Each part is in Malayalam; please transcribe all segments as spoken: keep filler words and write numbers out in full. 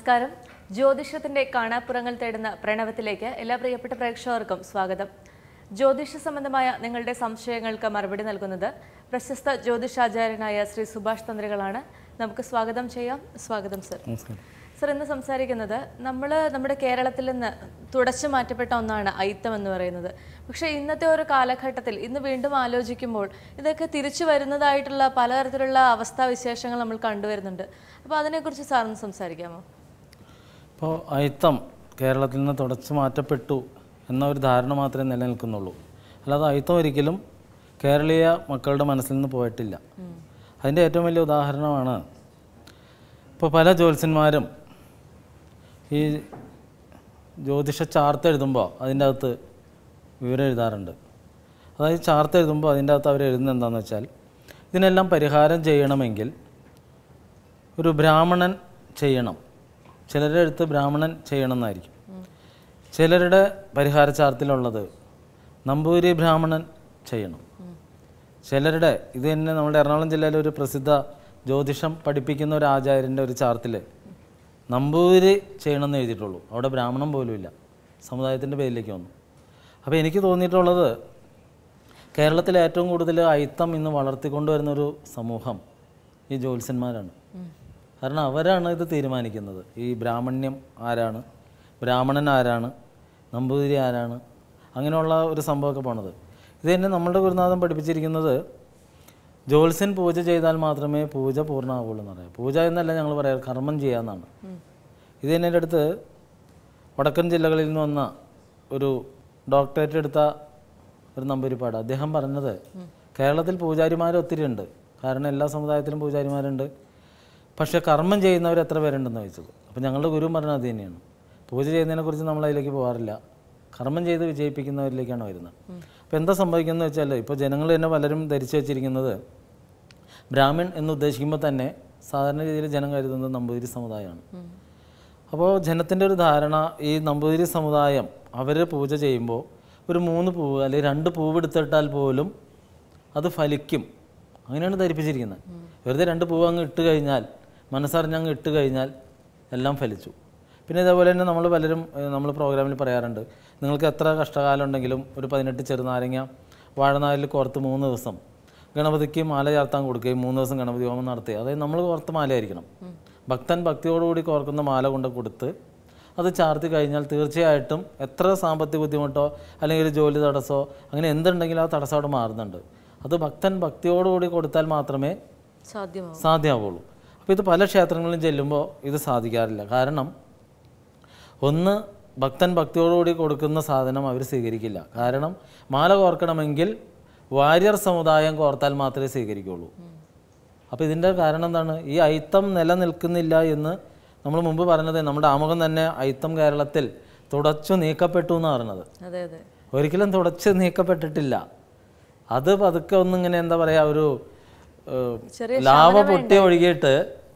നമസ്കാരം. ജ്യോതിഷത്തിന്റെ കാണാപ്പുറങ്ങൾ തേടുന്ന പ്രണവത്തിലേക്ക് എല്ലാ പ്രിയപ്പെട്ട പ്രേക്ഷകർക്കും സ്വാഗതം. ജ്യോതിഷ സംബന്ധമായ നിങ്ങളുടെ സംശയങ്ങൾക്ക് മറുപടി നൽകുന്നത് പ്രശസ്ത ജ്യോതിഷാചാര്യനായ ശ്രീ സുഭാഷ് തന്ത്രികളാണ്. നമുക്ക് സ്വാഗതം ചെയ്യാം. സ്വാഗതം സർ. സർ, ഇന്ന് സംസാരിക്കുന്നത് നമ്മൾ നമ്മുടെ കേരളത്തിൽ നിന്ന് തുടച്ചു മാറ്റപ്പെട്ട ഒന്നാണ് അയിത്തം എന്ന് പറയുന്നത്. പക്ഷേ ഇന്നത്തെ ഒരു കാലഘട്ടത്തിൽ ഇന്ന് വീണ്ടും ആലോചിക്കുമ്പോൾ ഇതൊക്കെ തിരിച്ചു വരുന്നതായിട്ടുള്ള പലതരത്തിലുള്ള അവസ്ഥാവിശേഷങ്ങൾ നമ്മൾ കണ്ടുവരുന്നുണ്ട്. അപ്പോൾ അതിനെക്കുറിച്ച് സാറിന് സംസാരിക്കാമോ? ഇപ്പോൾ അയിത്തം കേരളത്തിൽ നിന്ന് തുടച്ചു മാറ്റപ്പെട്ടു എന്ന ഒരു ധാരണ മാത്രമേ നിലനിൽക്കുന്നുള്ളൂ. അല്ലാതെ അയിത്തം ഒരിക്കലും കേരളീയ മക്കളുടെ മനസ്സിൽ നിന്ന് പോയിട്ടില്ല. അതിൻ്റെ ഏറ്റവും വലിയ ഉദാഹരണമാണ് ഇപ്പോൾ പല ജ്യോത്സ്യന്മാരും ഈ ജ്യോതിഷ ചാർത്ത് എഴുതുമ്പോൾ അതിൻ്റെ അകത്ത് വിവരം എഴുതാറുണ്ട്. അതായത് ചാർത്ത് എഴുതുമ്പോൾ അതിൻ്റെ അകത്ത് അവർ എഴുതുന്നത് എന്താണെന്ന് വെച്ചാൽ, ഇതിനെല്ലാം പരിഹാരം ചെയ്യണമെങ്കിൽ ഒരു ബ്രാഹ്മണൻ ചെയ്യണം. ചിലരുടെ അടുത്ത് ബ്രാഹ്മണൻ ചെയ്യണം എന്നായിരിക്കും. ചിലരുടെ പരിഹാര ചാർത്തിലുള്ളത് നമ്പൂതിരി ബ്രാഹ്മണൻ ചെയ്യണം. ചിലരുടെ ഇത് തന്നെ നമ്മുടെ എറണാകുളം ജില്ലയിലെ ഒരു പ്രസിദ്ധ ജ്യോതിഷം പഠിപ്പിക്കുന്ന ഒരു ആചാര്യൻ്റെ ഒരു ചാർത്തിൽ നമ്പൂതിരി ചെയ്യണമെന്ന് എഴുതിയിട്ടുള്ളൂ. അവിടെ ബ്രാഹ്മണൻ പോലും ഇല്ല. സമുദായത്തിൻ്റെ പേരിലേക്ക് വന്നു. അപ്പോൾ എനിക്ക് തോന്നിയിട്ടുള്ളത് കേരളത്തിലെ ഏറ്റവും കൂടുതൽ അയിത്തം ഇന്ന് വളർത്തിക്കൊണ്ടുവരുന്നൊരു സമൂഹം ഈ ജ്യോത്സ്യന്മാരാണ്. കാരണം അവരാണ് ഇത് തീരുമാനിക്കുന്നത്. ഈ ബ്രാഹ്മണ്യം ആരാണ്, ബ്രാഹ്മണൻ ആരാണ്, നമ്പൂതിരി ആരാണ്, അങ്ങനെയുള്ള ഒരു സംഭവമൊക്കെ പോണത്. ഇത് തന്നെ നമ്മളുടെ ഗുരുനാഥൻ പഠിപ്പിച്ചിരിക്കുന്നത് ജ്യോത്സ്യൻ പൂജ ചെയ്താൽ മാത്രമേ പൂജ പൂർണ്ണമാവുള്ളൂ എന്ന് പറയാം. പൂജ എന്നല്ല ഞങ്ങൾ പറയാം, കർമ്മം ചെയ്യാമെന്നാണ്. ഇത് തന്നെ എൻ്റെ അടുത്ത് വടക്കൻ ജില്ലകളിൽ നിന്ന് വന്ന ഒരു ഡോക്ടറേറ്റ് എടുത്ത ഒരു നമ്പൂതിരിപ്പാട് അദ്ദേഹം പറഞ്ഞത്, കേരളത്തിൽ പൂജാരിമാർ ഒത്തിരി ഉണ്ട്, കാരണം എല്ലാ സമുദായത്തിലും പൂജാരിമാരുണ്ട്, പക്ഷേ കർമ്മം ചെയ്യുന്നവർ എത്ര പേരുണ്ടെന്ന് ചോദിച്ചത്. അപ്പോൾ ഞങ്ങളുടെ ഗുരു പറഞ്ഞത് അത് തന്നെയാണ്. പൂജ ചെയ്യുന്നതിനെക്കുറിച്ച് നമ്മൾ അതിലേക്ക് പോകാറില്ല, കർമ്മം ചെയ്ത് വിജയിപ്പിക്കുന്നവരിലേക്കാണ് വരുന്നത്. അപ്പോൾ എന്താ സംഭവിക്കുന്നത് വെച്ചാൽ, ഇപ്പോൾ ജനങ്ങൾ തന്നെ പലരും ധരിച്ചു വെച്ചിരിക്കുന്നത് ബ്രാഹ്മൺ എന്ന് ഉദ്ദേശിക്കുമ്പോൾ തന്നെ സാധാരണ രീതിയിൽ ജനം കരുതുന്നത് നമ്പൂതിരി സമുദായമാണ്. അപ്പോൾ ജനത്തിൻ്റെ ഒരു ധാരണ, ഈ നമ്പൂതിരി സമുദായം അവർ പൂജ ചെയ്യുമ്പോൾ ഒരു മൂന്ന് പൂവ് അല്ലെങ്കിൽ രണ്ട് പൂവ് എടുത്തിട്ടാൽ പോലും അത് ഫലിക്കും, അങ്ങനെയാണ് ധരിപ്പിച്ചിരിക്കുന്നത്. വെറുതെ രണ്ട് പൂവ് അങ്ങ് ഇട്ട് കഴിഞ്ഞാൽ, മനസ്സറിഞ്ഞ് അങ്ങ് ഇട്ട് കഴിഞ്ഞാൽ എല്ലാം ഫലിച്ചു. പിന്നെ ഇതേപോലെ തന്നെ നമ്മൾ പലരും നമ്മൾ പ്രോഗ്രാമിൽ പറയാറുണ്ട്, നിങ്ങൾക്ക് എത്ര കഷ്ടകാലം ഉണ്ടെങ്കിലും ഒരു പതിനെട്ട് ചെറുനാരങ്ങ വാഴനാരിൽ കോർത്ത് മൂന്ന് ദിവസം ഗണപതിക്ക് മാല ചാർത്താൻ കൊടുക്കുകയും മൂന്ന് ദിവസം ഗണപതി ഹോമം നടത്തുക. അതായത് നമ്മൾ കോർത്ത മാലയായിരിക്കണം. ഭക്തൻ ഭക്തിയോടുകൂടി കോർക്കുന്ന മാല കൊണ്ട് കൊടുത്ത് അത് ചാർത്തി കഴിഞ്ഞാൽ തീർച്ചയായിട്ടും എത്ര സാമ്പത്തിക ബുദ്ധിമുട്ടോ അല്ലെങ്കിൽ ജോലി തടസ്സമോ അങ്ങനെ എന്തുണ്ടെങ്കിലും ആ തടസ്സം അവിടെ മാറുന്നുണ്ട്. അത് ഭക്തൻ ഭക്തിയോടുകൂടി കൊടുത്താൽ മാത്രമേ സാധ്യമാവുള്ളൂ. അപ്പോൾ ഇത് പല ക്ഷേത്രങ്ങളിലും ചെല്ലുമ്പോൾ ഇത് സാധിക്കാറില്ല. കാരണം ഒന്ന്, ഭക്തൻ ഭക്തിയോടുകൂടി കൊടുക്കുന്ന സാധനം അവർ സ്വീകരിക്കില്ല. കാരണം മാല കോർക്കണമെങ്കിൽ വാര്യർ സമുദായം കോർത്താൽ മാത്രമേ സ്വീകരിക്കുകയുള്ളൂ. അപ്പോൾ ഇതിൻ്റെ കാരണം എന്താണ്? ഈ അയിത്തം നിലനിൽക്കുന്നില്ല എന്ന് നമ്മൾ മുമ്പ് പറഞ്ഞത്. നമ്മുടെ ആമുഖം തന്നെ അയിത്തം കേരളത്തിൽ തുടച്ചു നീക്കപ്പെട്ടു എന്ന് പറഞ്ഞത്. ഒരിക്കലും തുടച്ച് നീക്കപ്പെട്ടിട്ടില്ല. അത് പതുക്കെ ഒന്നിങ്ങനെ എന്താ പറയുക, ഒരു ലാവ പൊട്ടി ഒഴുകിയിട്ട്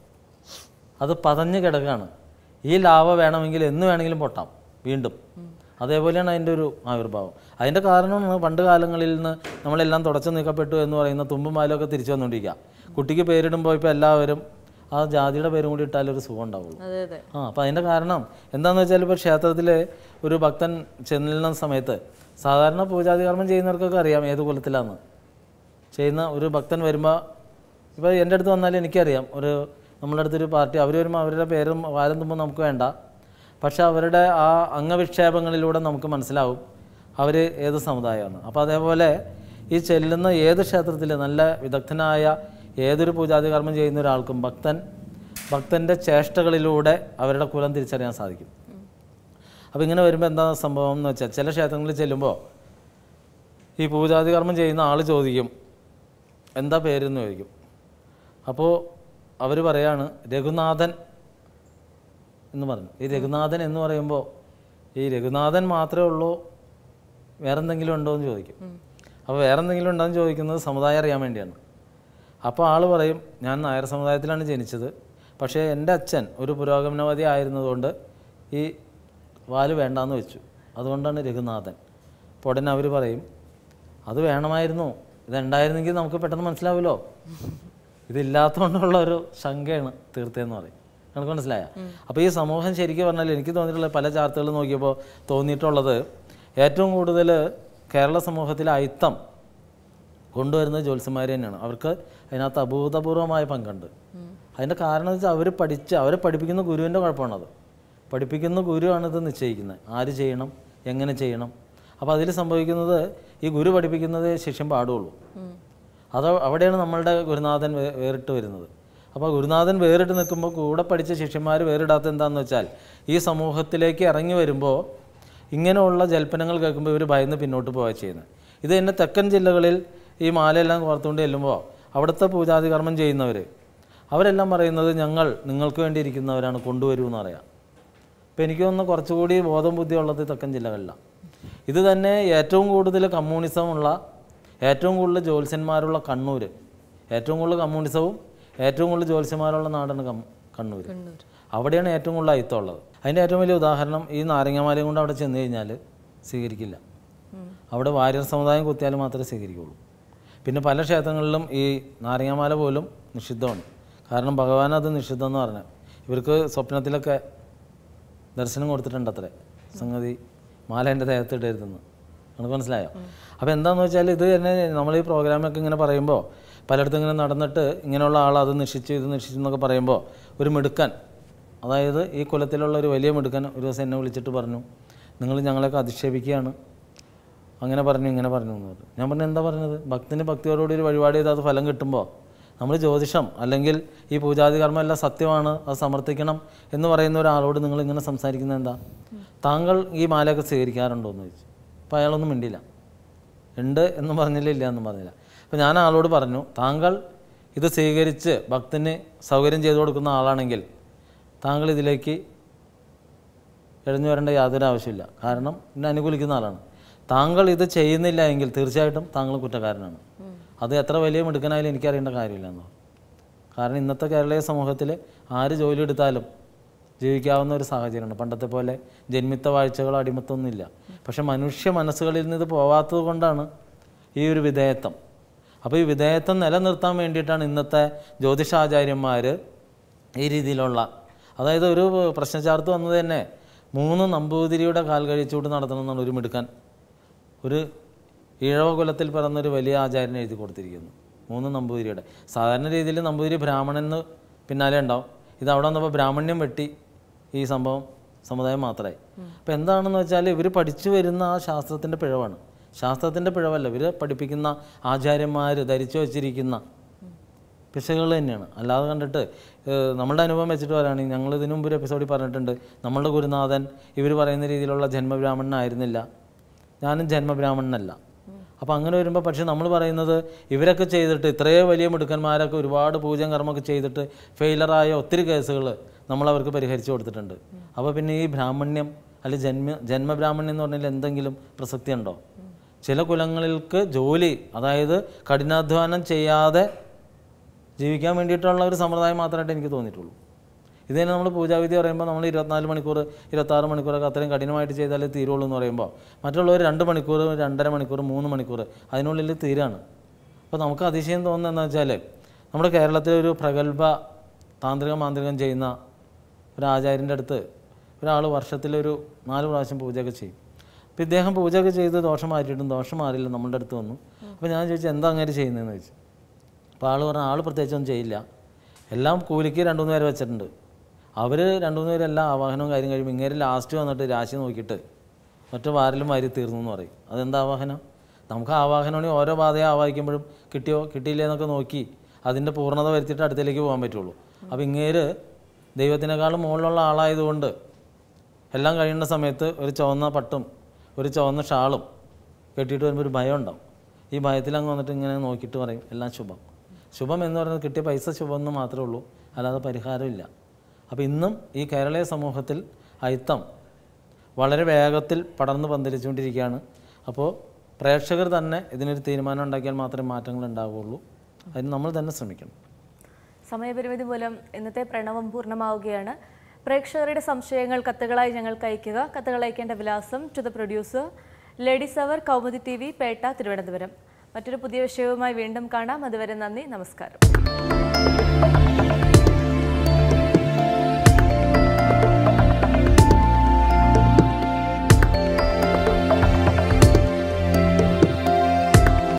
അത് പതഞ്ഞ് കിടക്കുകയാണ്. ഈ ലാവ വേണമെങ്കിൽ എന്ന് വേണമെങ്കിലും പൊട്ടാം വീണ്ടും. അതേപോലെയാണ് അതിൻ്റെ ഒരു ആവിർഭാവം. അതിൻ്റെ കാരണം പണ്ട് കാലങ്ങളിൽ നിന്ന് നമ്മളെല്ലാം തുടച്ചു നീക്കപ്പെട്ടു എന്ന് പറയുന്ന തുമ്പും പാലൊക്കെ തിരിച്ചു വന്നുകൊണ്ടിരിക്കുക. കുട്ടിക്ക് പേരിടുമ്പോൾ ഇപ്പോൾ എല്ലാവരും ആ ജാതിയുടെ പേരും കൂടി ഇട്ടാലൊരു സുഖം ഉണ്ടാവുള്ളൂ. ആ അപ്പോൾ അതിൻ്റെ കാരണം എന്താണെന്ന് വെച്ചാൽ, ഇപ്പോൾ ക്ഷേത്രത്തിൽ ഒരു ഭക്തൻ ചെല്ലുന്ന സമയത്ത് സാധാരണ പൂജാതി കർമ്മം ചെയ്യുന്നവർക്കൊക്കെ അറിയാം ഏത് കുലത്തിലാണെന്ന്. ചെയ്യുന്ന ഒരു ഭക്തൻ വരുമ്പോൾ, ഇപ്പോൾ എൻ്റെ അടുത്ത് വന്നാൽ എനിക്കറിയാം, ഒരു നമ്മുടെ അടുത്തൊരു പാർട്ടി അവർ വരുമ്പോൾ അവരുടെ പേരും വാരം തുമ്പോൾ നമുക്ക് വേണ്ട, പക്ഷെ അവരുടെ ആ അംഗവിക്ഷേപങ്ങളിലൂടെ നമുക്ക് മനസ്സിലാവും അവർ ഏത് സമുദായമാണ്. അപ്പോൾ അതേപോലെ ഈ ചെല്ലുന്ന ഏത് ക്ഷേത്രത്തിൽ നല്ല വിദഗ്ധനായ ഏതൊരു പൂജാതി കർമ്മം ചെയ്യുന്ന ഒരാൾക്കും ഭക്തൻ ഭക്തൻ്റെ ചേഷ്ടകളിലൂടെ അവരുടെ കുലം തിരിച്ചറിയാൻ സാധിക്കും. അപ്പോൾ ഇങ്ങനെ വരുമ്പോൾ എന്താ സംഭവം എന്ന് വെച്ചാൽ, ചില ക്ഷേത്രങ്ങളിൽ ചെല്ലുമ്പോൾ ഈ പൂജാതി കർമ്മം ചെയ്യുന്ന ആൾ ചോദിക്കും എന്താ പേരെന്ന് ചോദിക്കും. അപ്പോൾ അവർ പറയാണ് രഘുനാഥൻ എന്ന് പറഞ്ഞു. ഈ രഘുനാഥൻ എന്ന് പറയുമ്പോൾ ഈ രഘുനാഥൻ മാത്രമേ ഉള്ളൂ, വേറെന്തെങ്കിലും ഉണ്ടോ എന്ന് ചോദിക്കും. അപ്പോൾ വേറെന്തെങ്കിലും ഉണ്ടോ എന്ന് ചോദിക്കുന്നത് സമുദായം അറിയാൻ വേണ്ടിയാണ്. അപ്പോൾ ആൾ പറയും, ഞാൻ നായർ സമുദായത്തിലാണ് ജനിച്ചത്, പക്ഷേ എൻ്റെ അച്ഛൻ ഒരു പുരോഗമനവാദി ആയിരുന്നതുകൊണ്ട് ഈ വാല് വേണ്ടാന്ന് വെച്ചു, അതുകൊണ്ടാണ് രഘുനാഥൻ. അപ്പോൾ ഉടനെ അവർ പറയും, അത് വേണമായിരുന്നു, ഇതുണ്ടായിരുന്നെങ്കിൽ നമുക്ക് പെട്ടെന്ന് മനസ്സിലാവുമല്ലോ. ഇതില്ലാത്തതുകൊണ്ടുള്ള ഒരു ശങ്കയാണ് തീർത്തതെന്ന് പറയും. നമുക്ക് മനസ്സിലായ. അപ്പോൾ ഈ സമൂഹം ശരിക്കും പറഞ്ഞാൽ എനിക്ക് തോന്നിയിട്ടുള്ള പല ചാർട്ടുകൾ നോക്കിയപ്പോൾ തോന്നിയിട്ടുള്ളത് ഏറ്റവും കൂടുതൽ കേരള സമൂഹത്തിലെ അയിത്തം കൊണ്ടുവരുന്നത് ജ്യോത്സ്യന്മാർ തന്നെയാണ്. അവർക്ക് അതിനകത്ത് അഭൂതപൂർവമായ പങ്കുണ്ട്. അതിൻ്റെ കാരണം എന്ന് വെച്ചാൽ അവർ പഠിച്ച് അവരെ പഠിപ്പിക്കുന്ന ഗുരുവിൻ്റെ കുഴപ്പമാണത്. പഠിപ്പിക്കുന്ന ഗുരുവാണിത് നിശ്ചയിക്കുന്നത്, ആര് ചെയ്യണം, എങ്ങനെ ചെയ്യണം. അപ്പോൾ അതിൽ സംഭവിക്കുന്നത് ഈ ഗുരു പഠിപ്പിക്കുന്നത് ശിഷ്യൻ പാടുള്ളൂ. അത് അവിടെയാണ് നമ്മളുടെ ഗുരുനാഥൻ വേ വേറിട്ട് വരുന്നത്. അപ്പോൾ ഗുരുനാഥൻ വേറിട്ട് നിൽക്കുമ്പോൾ കൂടെ പഠിച്ച ശിഷ്യന്മാർ വേറിടാത്ത എന്താണെന്ന് വെച്ചാൽ ഈ സമൂഹത്തിലേക്ക് ഇറങ്ങി വരുമ്പോൾ ഇങ്ങനെയുള്ള ജൽപ്പനങ്ങൾ കേൾക്കുമ്പോൾ ഇവർ ഭയന്ന് പിന്നോട്ട് പോവുക ചെയ്യുന്നത്. ഇത് തന്നെ തെക്കൻ ജില്ലകളിൽ ഈ മാലയെല്ലാം കോർത്തുകൊണ്ട് ചെല്ലുമ്പോൾ അവിടുത്തെ പൂജാതി കർമ്മം ചെയ്യുന്നവർ അവരെല്ലാം പറയുന്നത് ഞങ്ങൾ നിങ്ങൾക്ക് വേണ്ടി ഇരിക്കുന്നവരാണ്, കൊണ്ടുവരൂ എന്ന് പറയാം. അപ്പോൾ എനിക്ക് തോന്നുന്നു കുറച്ചുകൂടി ബോധം ബുദ്ധി ഉള്ളത് തെക്കൻ ജില്ലകളിലാണ്. ഇത് തന്നെ ഏറ്റവും കൂടുതൽ കമ്മ്യൂണിസമുള്ള, ഏറ്റവും കൂടുതൽ ജ്യോത്സ്യന്മാരുള്ള കണ്ണൂർ, ഏറ്റവും കൂടുതൽ കമ്മ്യൂണിസവും ഏറ്റവും കൂടുതൽ ജ്യോത്സ്യന്മാരുള്ള നാടാണ് കം കണ്ണൂർ. അവിടെയാണ് ഏറ്റവും കൂടുതൽ അയിത്തം ഉള്ളത്. അതിൻ്റെ ഏറ്റവും വലിയ ഉദാഹരണം ഈ നാരങ്ങമാലയും കൊണ്ട് അവിടെ ചെന്ന് കഴിഞ്ഞാൽ സ്വീകരിക്കില്ല. അവിടെ വാര്യർ സമുദായം കുത്തിയാൽ മാത്രമേ സ്വീകരിക്കുകയുള്ളൂ. പിന്നെ പല ക്ഷേത്രങ്ങളിലും ഈ നാരങ്ങാമാല പോലും നിഷിദ്ധമാണ്. കാരണം ഭഗവാൻ അത് നിഷിദ്ധം എന്ന് പറഞ്ഞാൽ ഇവർക്ക് സ്വപ്നത്തിലൊക്കെ ദർശനം കൊടുത്തിട്ടുണ്ട് അത്രേ, സംഗതി മാല എൻ്റെ ദേഹത്ത് ഇടരുതെന്ന്. നമുക്ക് മനസ്സിലായോ? അപ്പോൾ എന്താണെന്ന് വെച്ചാൽ ഇത് തന്നെ നമ്മൾ ഈ പ്രോഗ്രാമൊക്കെ ഇങ്ങനെ പറയുമ്പോൾ പലയിടത്തും ഇങ്ങനെ നടന്നിട്ട് ഇങ്ങനെയുള്ള ആൾ അത് നിശ്ചയിച്ചു ഇത് നിശ്ചയിച്ചു എന്നൊക്കെ പറയുമ്പോൾ ഒരു മിടുക്കൻ, അതായത് ഈ കുലത്തിലുള്ള ഒരു വലിയ മിടുക്കൻ ഒരു ദിവസം എന്നെ വിളിച്ചിട്ട് പറഞ്ഞു, നിങ്ങൾ ഞങ്ങളെയൊക്കെ അധിക്ഷേപിക്കുകയാണ്, അങ്ങനെ പറഞ്ഞു ഇങ്ങനെ പറഞ്ഞു എന്ന് പറഞ്ഞു. ഞാൻ പറഞ്ഞു എന്താ പറഞ്ഞത്? ഭക്തിന് ഭക്തിയോടുകൂടി ഒരു വഴിപാട് ചെയ്ത് അത് ഫലം കിട്ടുമ്പോൾ നമ്മൾ ജ്യോതിഷം അല്ലെങ്കിൽ ഈ പൂജാതി കർമ്മം എല്ലാം സത്യമാണ്, അത് സമർത്ഥിക്കണം എന്ന് പറയുന്ന ഒരാളോട് നിങ്ങൾ ഇങ്ങനെ സംസാരിക്കുന്നത് എന്താ? താങ്കൾ ഈ മാലയൊക്കെ സ്വീകരിക്കാറുണ്ടോ എന്ന് ചോദിച്ചു. അപ്പോൾ അയാളൊന്നും മിണ്ടില്ല. ഉണ്ട് എന്നും പറഞ്ഞില്ല, ഇല്ല എന്നും പറഞ്ഞില്ല. അപ്പോൾ ഞാൻ ആളോട് പറഞ്ഞു, താങ്കൾ ഇത് സ്വീകരിച്ച് ഭക്തന് സൗകര്യം ചെയ്തു കൊടുക്കുന്ന ആളാണെങ്കിൽ താങ്കൾ ഇതിലേക്ക് എഴഞ്ഞു വരേണ്ട യാതൊരു ആവശ്യമില്ല. കാരണം എന്നെ അനുകൂലിക്കുന്ന ആളാണ്. താങ്കൾ ഇത് ചെയ്യുന്നില്ല എങ്കിൽ തീർച്ചയായിട്ടും താങ്കൾ കുറ്റക്കാരനാണ്. അത് എത്ര വലിയ മിടുക്കനായാലും എനിക്കറിയേണ്ട കാര്യമില്ല എന്നോ. കാരണം ഇന്നത്തെ കേരളീയ സമൂഹത്തിൽ ആര് ജോലി എടുത്താലും ജീവിക്കാവുന്ന ഒരു സാഹചര്യമാണ്. പണ്ടത്തെ പോലെ ജന്മിത്ത വാഴ്ചകളോ അടിമത്തൊന്നുമില്ല. പക്ഷെ മനുഷ്യ മനസ്സുകളിൽ നിന്ന് ഇത് പോവാത്തത് കൊണ്ടാണ് ഈ ഒരു വിധേയത്വം. അപ്പോൾ ഈ വിധേയത്വം നിലനിർത്താൻ വേണ്ടിയിട്ടാണ് ഇന്നത്തെ ജ്യോതിഷാചാര്യന്മാർ ഈ രീതിയിലുള്ള, അതായത് ഒരു പ്രശ്നചാർത്ത് വന്നത് തന്നെ മൂന്ന് നമ്പൂതിരിയുടെ കാൽ കഴിച്ചുകൊണ്ട് നടത്തണമെന്നാണ് ഒരു മിടുക്കൻ ഒരു ഈഴവ കുലത്തിൽ പിറന്നൊരു വലിയ ആചാര്യനെ എഴുതി കൊടുത്തിരിക്കുന്നു. മൂന്ന് നമ്പൂതിരിയുടെ. സാധാരണ രീതിയിൽ നമ്പൂതിരി ബ്രാഹ്മണന് പിന്നാലെ ഉണ്ടാവും. ഇത് അവിടെ വന്നപ്പോൾ ബ്രാഹ്മണ്യം വെട്ടി ഈ സംഭവം സമുദായം മാത്രമായി. അപ്പോൾ എന്താണെന്ന് വെച്ചാൽ ഇവർ പഠിച്ചു വരുന്ന ആ ശാസ്ത്രത്തിൻ്റെ പിഴവാണ്. ശാസ്ത്രത്തിൻ്റെ പിഴവല്ല, ഇവർ പഠിപ്പിക്കുന്ന ആചാര്യന്മാർ ധരിച്ചു വച്ചിരിക്കുന്ന പിശകുകൾ തന്നെയാണ്. അല്ലാതെ കണ്ടിട്ട് നമ്മളുടെ അനുഭവം വെച്ചിട്ട് പറയുകയാണെങ്കിൽ ഞങ്ങൾ ഇതിനു മുമ്പ് ഒരു എപ്പിസോഡിൽ പറഞ്ഞിട്ടുണ്ട്, നമ്മളുടെ ഗുരുനാഥൻ ഇവർ പറയുന്ന രീതിയിലുള്ള ജന്മബ്രാഹ്മണനായിരുന്നില്ല, ഞാനും ജന്മബ്രാഹ്മണനല്ല. അപ്പോൾ അങ്ങനെ വരുമ്പോൾ പക്ഷേ നമ്മൾ പറയുന്നത് ഇവരൊക്കെ ചെയ്തിട്ട് ഇത്രയും വലിയ മിടുക്കന്മാരൊക്കെ ഒരുപാട് പൂജയും കർമ്മമൊക്കെ ചെയ്തിട്ട് ഫെയിലറായ ഒത്തിരി കേസുകൾ നമ്മളവർക്ക് പരിഹരിച്ചു കൊടുത്തിട്ടുണ്ട്. അപ്പോൾ പിന്നെ ഈ ബ്രാഹ്മണ്യം അല്ലെങ്കിൽ ജന്മ ജന്മബ്രാഹ്മണ്യം എന്ന് പറഞ്ഞാൽ എന്തെങ്കിലും പ്രസക്തി ഉണ്ടോ? ചില കുലങ്ങൾക്ക് ജോലി, അതായത് കഠിനാധ്വാനം ചെയ്യാതെ ജീവിക്കാൻ വേണ്ടിയിട്ടുള്ള ഒരു സമ്പ്രദായം മാത്രമായിട്ട് എനിക്ക് തോന്നിയിട്ടുള്ളൂ. ഇത് തന്നെ നമ്മൾ പൂജാവിധി പറയുമ്പോൾ നമ്മൾ ഇരുപത്തിനാല് മണിക്കൂർ ഇരുപത്താറ് മണിക്കൂറൊക്കെ അത്രയും കഠിനമായിട്ട് ചെയ്താലേ തീരുള്ളൂ എന്ന് പറയുമ്പോൾ മറ്റുള്ളവർ രണ്ട് മണിക്കൂർ രണ്ടര മണിക്കൂർ മൂന്ന് മണിക്കൂർ അതിനുള്ളിൽ തീരാണ്. അപ്പോൾ നമുക്ക് അതിശയം തോന്നുന്നത് എന്താ വെച്ചാൽ നമ്മുടെ കേരളത്തിലെ ഒരു പ്രഗത്ഭ താന്ത്രിക മാന്ത്രികം ചെയ്യുന്ന ഒരു ആചാര്യൻ്റെ അടുത്ത് ഒരാൾ വർഷത്തിലൊരു നാല് പ്രാവശ്യം പൂജയൊക്കെ ചെയ്യും. അപ്പോൾ ഇദ്ദേഹം പൂജയൊക്കെ ചെയ്ത് ദോഷം മാറ്റിയിട്ടും ദോഷം മാറിയില്ല നമ്മളുടെ അടുത്ത് വന്നു. അപ്പോൾ ഞാൻ ചോദിച്ചു എന്താ അങ്ങനെ ചെയ്യുന്നതെന്ന് ചോദിച്ചു. അപ്പോൾ ആൾ പറഞ്ഞാൽ ആൾ പ്രത്യേകിച്ചൊന്നും ചെയ്യില്ല, എല്ലാം കൂലിക്ക് രണ്ടു മൂന്ന് പേരെ വെച്ചിട്ടുണ്ട്. അവർ രണ്ടു മൂന്ന് പേരെല്ലാം ആവാഹനവും കാര്യം കഴിയുമ്പോൾ ഇങ്ങനെ ലാസ്റ്റ് വന്നിട്ട് രാശി നോക്കിയിട്ട് ഒറ്റ വാരലും വാരി തീർന്നു എന്ന് പറയും. അതെന്താ ആവാഹനം? നമുക്ക് ആവാഹനമാണെങ്കിൽ ഓരോ ബാധയെ ആവാഹിക്കുമ്പോഴും കിട്ടിയോ കിട്ടിയില്ലേ എന്നൊക്കെ നോക്കി അതിൻ്റെ പൂർണ്ണത വരുത്തിയിട്ട് അടുത്തേക്ക് പോകാൻ പറ്റുള്ളൂ. അപ്പോൾ ഇങ്ങേര് ദൈവത്തിനേക്കാളും മുകളിലുള്ള ആളായതുകൊണ്ട് എല്ലാം കഴിയുന്ന സമയത്ത് ഒരു ചുവന്ന പട്ടും ഒരു ചുവന്ന ഷാളും കെട്ടിയിട്ട് വരുമ്പോൾ ഒരു ഭയം ഉണ്ടാവും. ഈ ഭയത്തിൽ അങ്ങ് വന്നിട്ട് ഇങ്ങനെ നോക്കിയിട്ട് പറയും എല്ലാം ശുഭം. ശുഭം എന്ന് പറയുന്നത് കിട്ടിയ പൈസ ശുഭം എന്ന് മാത്രമേ ഉള്ളൂ, അല്ലാതെ പരിഹാരമില്ല. അപ്പോൾ ഇന്നും ഈ കേരളീയ സമൂഹത്തിൽ അയിത്തം വളരെ വേഗത്തിൽ പടർന്ന് പന്തലിച്ചുകൊണ്ടിരിക്കുകയാണ്. അപ്പോൾ പ്രേക്ഷകർ തന്നെ ഇതിനൊരു തീരുമാനം ഉണ്ടാക്കിയാൽ മാത്രമേ മാറ്റങ്ങൾ ഉണ്ടാവുകയുള്ളൂ. അതിന് നമ്മൾ തന്നെ ശ്രമിക്കണം. സമയപരിമിതി മൂലം ഇന്നത്തെ പ്രണവം പൂർണ്ണമാവുകയാണ്. പ്രേക്ഷകരുടെ സംശയങ്ങൾ കത്തുകളായി ഞങ്ങൾക്ക് അയയ്ക്കുക. കത്തുകൾ അയക്കേണ്ട വിലാസം to the producer, ladies hour, Kaumudi T V, Pettah, Thiruvananthapuram. മറ്റൊരു പുതിയ വിഷയവുമായി വീണ്ടും കാണാം. അതുവരെ നന്ദി, നമസ്കാരം.